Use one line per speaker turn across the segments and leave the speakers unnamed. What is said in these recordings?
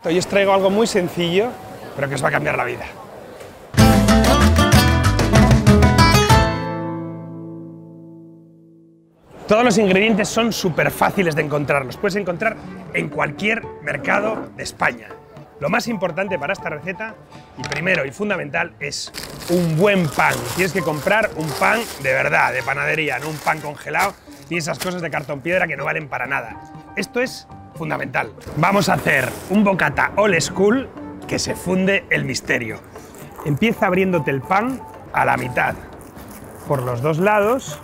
Hoy os traigo algo muy sencillo, pero que os va a cambiar la vida. Todos los ingredientes son súper fáciles de encontrar, los puedes encontrar en cualquier mercado de España. Lo más importante para esta receta, y primero y fundamental, es un buen pan. Tienes que comprar un pan de verdad, de panadería, no un pan congelado, ni esas cosas de cartón piedra que no valen para nada. Esto es fundamental. Vamos a hacer un bocata old school que se funde el misterio. Empieza abriéndote el pan a la mitad, por los dos lados,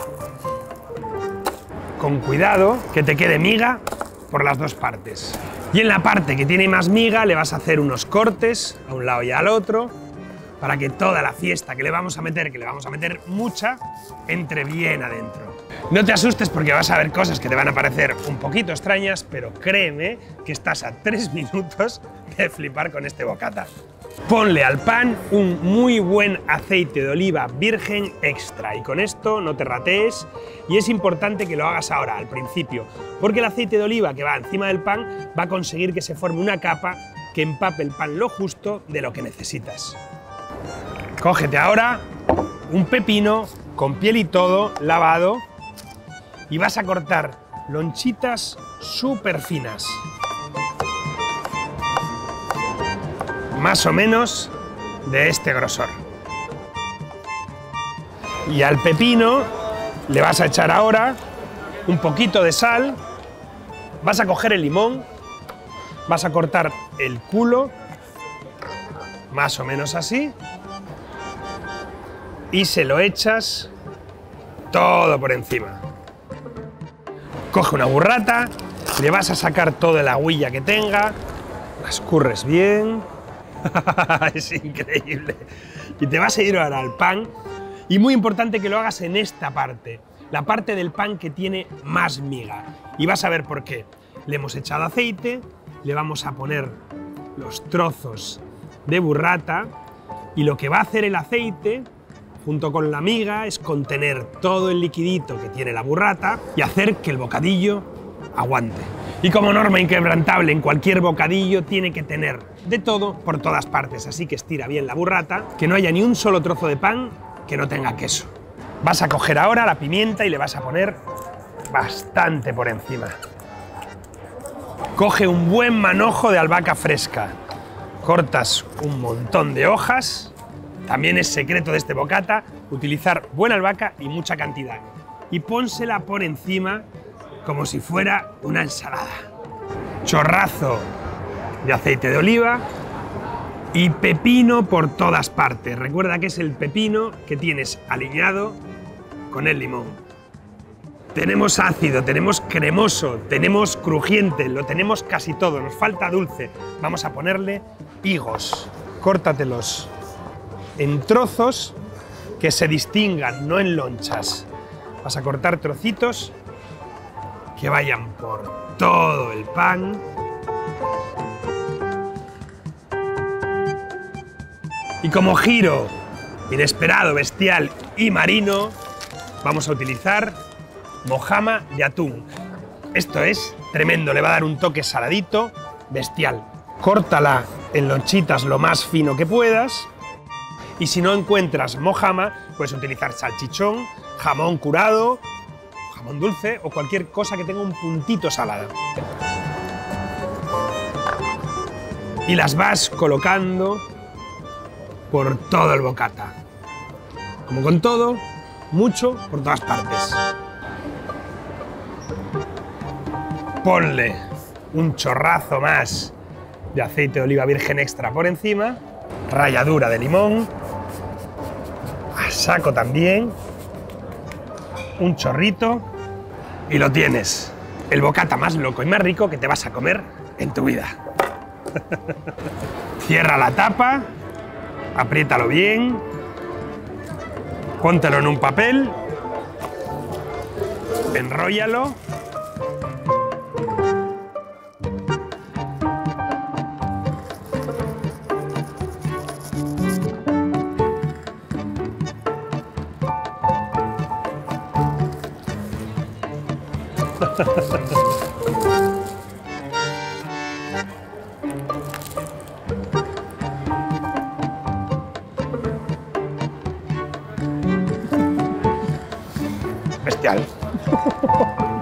con cuidado, que te quede miga por las dos partes. Y en la parte que tiene más miga le vas a hacer unos cortes a un lado y al otro para que toda la fiesta que le vamos a meter, mucha, entre bien adentro. No te asustes porque vas a ver cosas que te van a parecer un poquito extrañas, pero créeme que estás a 3 minutos de flipar con este bocata. Ponle al pan un muy buen aceite de oliva virgen extra y con esto no te ratees, y es importante que lo hagas ahora, al principio, porque el aceite de oliva que va encima del pan va a conseguir que se forme una capa que empape el pan lo justo de lo que necesitas. Cógete ahora un pepino con piel y todo, lavado, y vas a cortar lonchitas súper finas. Más o menos de este grosor. Y al pepino le vas a echar ahora un poquito de sal, vas a coger el limón, vas a cortar el culo, más o menos así, y se lo echas todo por encima. Coge una burrata, le vas a sacar toda la agüilla que tenga, la escurres bien. Es increíble. Y te vas a ir ahora al pan, y muy importante que lo hagas en esta parte, la parte del pan que tiene más miga. Y vas a ver por qué. Le hemos echado aceite, le vamos a poner los trozos de burrata, y lo que va a hacer el aceite junto con la miga es contener todo el liquidito que tiene la burrata y hacer que el bocadillo aguante. Y como norma inquebrantable en cualquier bocadillo tiene que tener de todo por todas partes, así que estira bien la burrata, que no haya ni un solo trozo de pan que no tenga queso. Vas a coger ahora la pimienta y le vas a poner bastante por encima. Coge un buen manojo de albahaca fresca, cortas un montón de hojas, también es secreto de este bocata utilizar buena albahaca y mucha cantidad, y pónsela por encima como si fuera una ensalada. Chorrazo de aceite de oliva y pepino por todas partes. Recuerda que es el pepino que tienes aliñado con el limón. Tenemos ácido, tenemos cremoso, tenemos crujiente, lo tenemos casi todo, nos falta dulce. Vamos a ponerle higos. Córtatelos en trozos que se distingan, no en lonchas. Vas a cortar trocitos que vayan por todo el pan. Y como giro inesperado, bestial y marino, vamos a utilizar mojama de atún. Esto es tremendo, le va a dar un toque saladito, bestial. Córtala en lonchitas lo más fino que puedas, y si no encuentras mojama, puedes utilizar salchichón, jamón curado, jamón dulce o cualquier cosa que tenga un puntito salada. Y las vas colocando por todo el bocata. Como con todo, mucho por todas partes. Ponle un chorrazo más de aceite de oliva virgen extra por encima, ralladura de limón, a saco también, un chorrito, y lo tienes. El bocata más loco y más rico que te vas a comer en tu vida. Cierra la tapa, apriétalo bien, póntelo en un papel, enróllalo Bestial.